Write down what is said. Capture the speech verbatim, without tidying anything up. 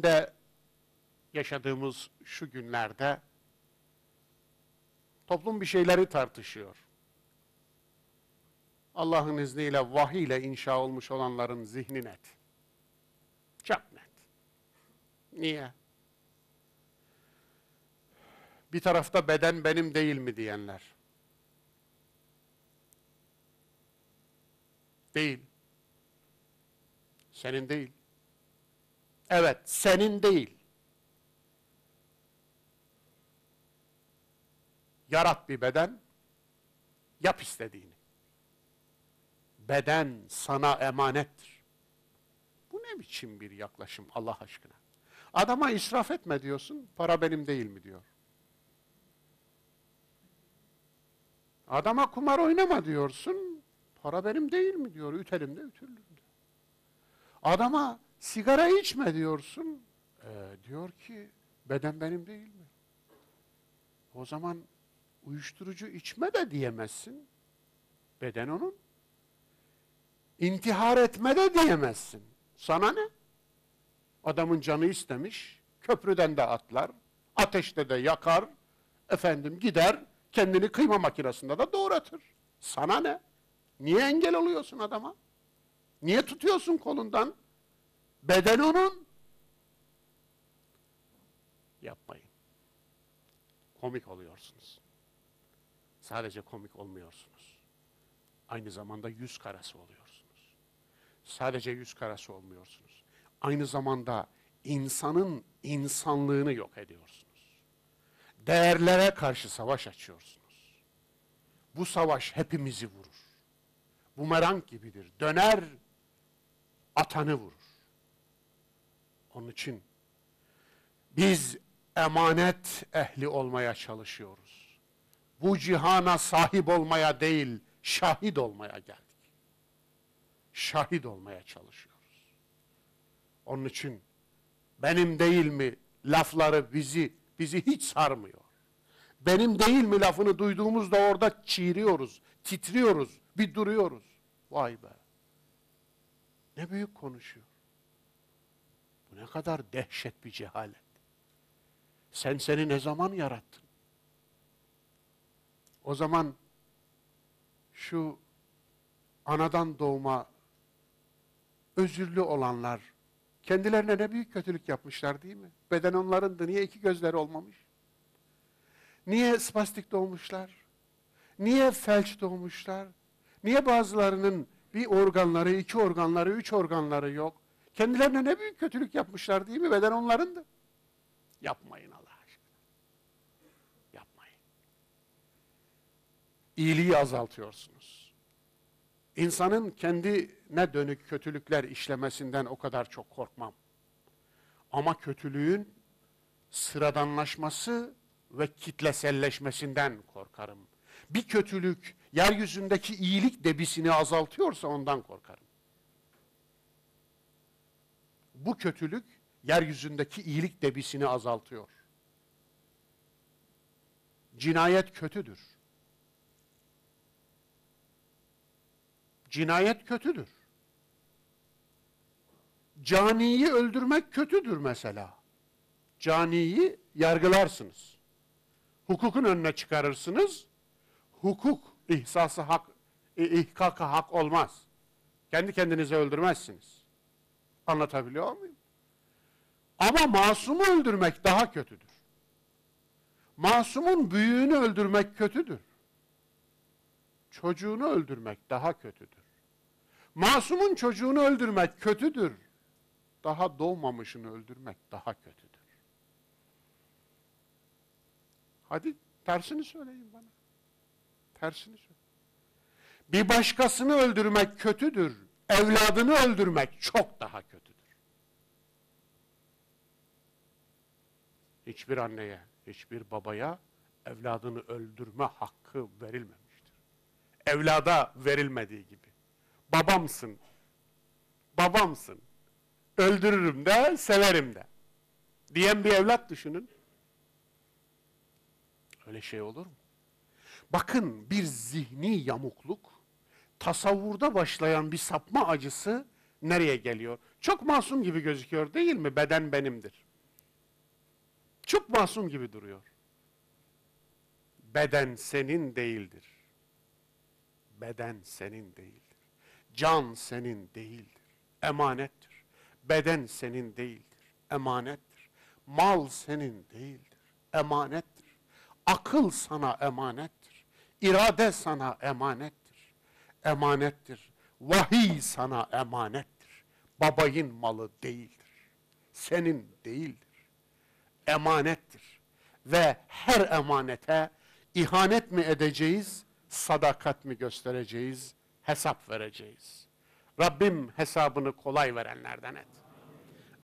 içinde yaşadığımız şu günlerde toplum bir şeyleri tartışıyor. Allah'ın izniyle vahiy ile inşa olmuş olanların zihni net. Çok net. Niye? Bir tarafta beden benim değil mi diyenler. Değil. Senin değil. Evet, senin değil. Yarat bir beden, yap istediğini. Beden sana emanettir. Bu ne biçim bir yaklaşım Allah aşkına? Adama israf etme diyorsun, para benim değil mi diyor. Adama kumar oynama diyorsun, para benim değil mi diyor, ütelim de ütürürüm de. Adama sigara içme diyorsun, e, diyor ki beden benim değil mi? O zaman uyuşturucu içme de diyemezsin, beden onun. İntihar etme de diyemezsin, sana ne? Adamın canı istemiş, köprüden de atlar, ateşte de yakar, efendim gider, kendini kıyma makinesinde de doğratır. Sana ne? Niye engel oluyorsun adama? Niye tutuyorsun kolundan? Beden onun. Yapmayın. Komik oluyorsunuz. Sadece komik olmuyorsunuz. Aynı zamanda yüz karası oluyorsunuz. Sadece yüz karası olmuyorsunuz. Aynı zamanda insanın insanlığını yok ediyorsunuz. Değerlere karşı savaş açıyorsunuz. Bu savaş hepimizi vurur. Bumerang gibidir. Döner, atanı vurur. Onun için biz emanet ehli olmaya çalışıyoruz. Bu cihana sahip olmaya değil, şahit olmaya geldik. Şahit olmaya çalışıyoruz. Onun için benim değil mi lafları bizi bizi hiç sarmıyor. Benim değil mi lafını duyduğumuzda orada çiğriyoruz, titriyoruz, bir duruyoruz. Vay be. Ne büyük konuşuyor. Bu ne kadar dehşet bir cehalet. Sen seni ne zaman yarattın? O zaman şu anadan doğma özürlü olanlar kendilerine ne büyük kötülük yapmışlar değil mi? Beden onlarındı. Niye iki gözleri olmamış? Niye spastik doğmuşlar? Niye felç doğmuşlar? Niye bazılarının bir organları, iki organları, üç organları yok? Kendilerine ne büyük kötülük yapmışlar değil mi? Beden onlarındı. Yapmayın Allah aşkına. Yapmayın. İyiliği azaltıyorsunuz. İnsanın kendine dönük kötülükler işlemesinden o kadar çok korkmam. Ama kötülüğün sıradanlaşması ve kitleselleşmesinden korkarım. Bir kötülük yeryüzündeki iyilik debisini azaltıyorsa ondan korkarım. Bu kötülük yeryüzündeki iyilik debisini azaltıyor. Cinayet kötüdür. Cinayet kötüdür. Caniyi öldürmek kötüdür mesela. Caniyi yargılarsınız. Hukukun önüne çıkarırsınız. Hukuk ihsası hak, ihkaka hak olmaz. Kendi kendinizi öldürmezsiniz. Anlatabiliyor muyum? Ama masumu öldürmek daha kötüdür. Masumun büyüğünü öldürmek kötüdür. Çocuğunu öldürmek daha kötüdür. Masumun çocuğunu öldürmek kötüdür. Daha doğmamışını öldürmek daha kötüdür. Hadi tersini söyleyin bana. Tersini söyleyin. Bir başkasını öldürmek kötüdür. Evladını öldürmek çok daha kötüdür. Hiçbir anneye, hiçbir babaya evladını öldürme hakkı verilmemiştir. Evlada verilmediği gibi. Babamsın, babamsın, öldürürüm de, severim de diyen bir evlat düşünün. Öyle şey olur mu? Bakın bir zihni yamukluk, tasavvurda başlayan bir sapma acısı nereye geliyor? Çok masum gibi gözüküyor değil mi? Beden benimdir. Çok masum gibi duruyor. Beden senin değildir. Beden senin değildir. Can senin değildir. Emanettir. Beden senin değildir. Emanettir. Mal senin değildir. Emanettir. Akıl sana emanettir. İrade sana emanettir. Emanettir. Vahiy sana emanettir. Babayın malı değildir. Senin değildir. Emanettir. Ve her emanete ihanet mi edeceğiz, sadakat mi göstereceğiz, hesap vereceğiz. Rabbim hesabını kolay verenlerden et.